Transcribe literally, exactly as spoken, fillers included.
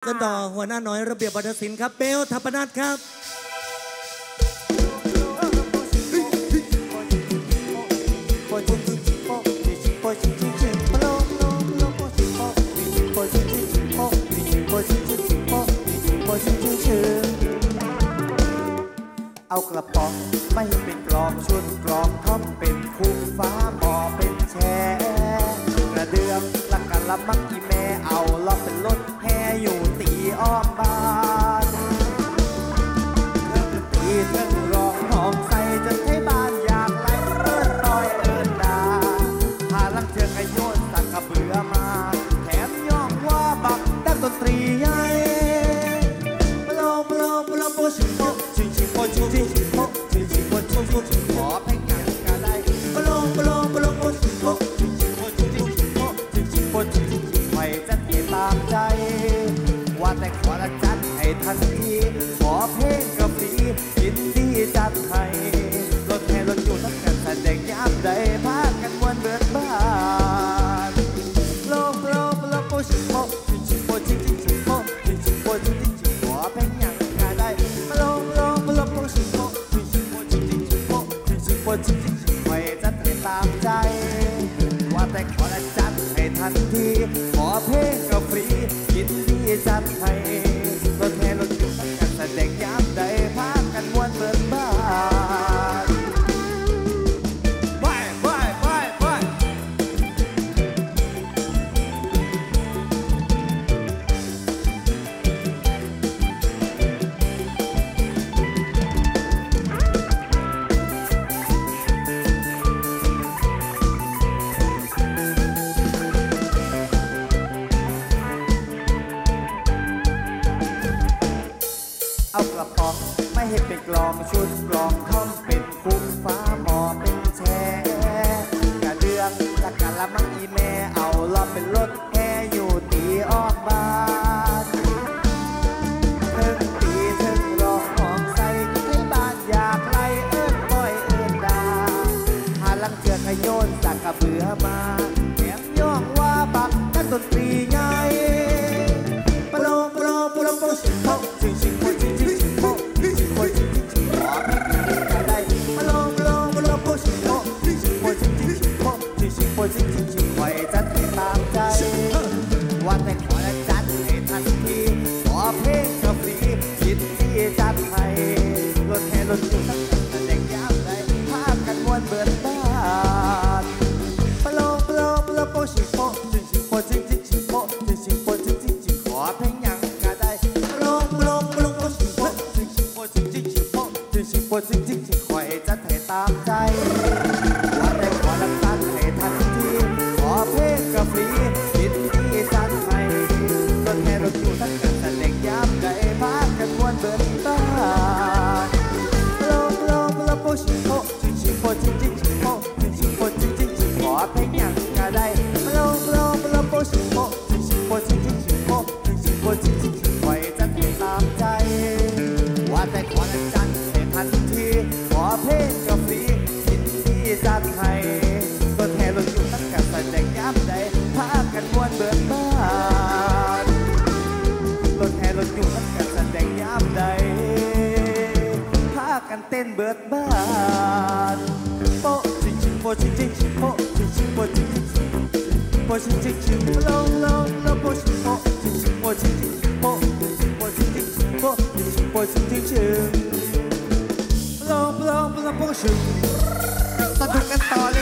กันต่อหัวหน้าน้อยระเบียบวัฒนศิลป์ครับเบลทัพนัทครับเอากระป๋องไม่เป็นกลองชุดกลองท่อมเป็นคู่ฟ้าหมอเป็นแช่กระเดื่องละกันละมักอีแม่เอาล้อเป็นรถแห่อยู่ตีอ้อมบ้านเธอตีเธอร้องหอมใส่จนให้บ้านอยากไล่เอิ้นต่อยเอิ้นด่าหาลังเธอขยโยนสักกระเบือมาแถมย่องว่าบักดังดนตรีใหญ่ปลงปลงปลงโบชิโบชิชิโบชิชิโบชิชิโบชิชิขอเพลงงานก็ได้ปลงปลงปลงโบชิโบชิชิโบชิชิโบชิชิโบชิชิใครจะให้ตามใจว่าแต่ขอละจัดให้ทันทีขอเพลงกับฟรียินดีจัดให้รถแห่รถอยู่ทั้งกันแสดงยามใดพากันมวนเบิดบ้านโลกโลกโลกโบชิโบชิชิโบชิชิโบชิชิโบชิชิขอเพลงยังก็ได้โลกโลกโลกโบชิโบชิชิโบชิชิโบชิชิโบชิชิใครจะให้ตามใจว่าแต่ขอละจัดให้ทันทีขอเพลงกับฟรียินดีจัดให้รถแห่รถอยู่ทั้งกันแสดงยามใดพากันมวนเบิดบ้านไปไปไปไปเอากระป๋องไม่ให้เป็นกลองชุดกลองท่อมเป็นคุ้มฟ้าหมอเป็นแช่กระเดื่องละกันละมังอีแม่เอาล้อเป็นรถแห่อยู่ตีอ้อมบ้านเทิงตีเทิงร้องหอมใส่ให้บ้านอยากไล่เอิ้นก้อยเอิ้นดาหาลังเชือกขยโยนสักกระเบือมาแถมย่องว่าบักนักดนตรีใหญ่ปะโลปะโลปะโลโบชิโบชิชิโบชิชิโบชิชิโบชิชิขอเพลงยังก็ได้ปะโลปะโลปะโลโบชิโบชิชิโบชิชิโบชิชิโบชิชิคอยจัดให้ตามใจว่าแต่ขอและจัดให้ทันทีขอเพลงกับฟรียินดีจัดให้รถแห่รถอยู่ทั้งกันแสดงยามใดพากันมวนเบิดบ้านปะโลปะโลปะโลโบชิโบชิชิโบชิชิโบชิชิโบชิชิขอเพลงยังก็ได้ปะโลปะโลปะโลโบชิโบชิชิโบชิชิโบชิชิโบชิชิคอยจัดให้ตามใจว่าแต่ขอรับจัดให้ทันทีขอเพลงกับฟรียินดีจัดให้รถแห่รถอยู่ทั้งกันแสดงยามใดพากันมวนเบิดบ้านปะโลปะโลปะโลโบชิโบชิชิโบชิชิโบชิชิโบชิชิขอเพลงยังก็ได้ปะโลปะโลปะโลโบชิโบชิชิโบชิชิโบชิชิโบชิชิคอยจัดให้ตามใจว่าแต่ขอละจัดให้ทันทีขอเพลงกับฟรียินดีจัดให้รถแห่รถอยู่ทั้งกันแสดงยามใดพากันมวนเบิดบ้านรถแห่รถอยู่ทั้งกันแสดงยามใดพากันเต้นเบิดบ้านโปชิชิโปชิชิโปชิชิโปชิชิโปชิชิโลโลโลโปชิโปชิชิโปชิชิโปชิชิโปชิชิโปชิชิโปชิชิโลโลโลโปชิสนุกกันต่อเลย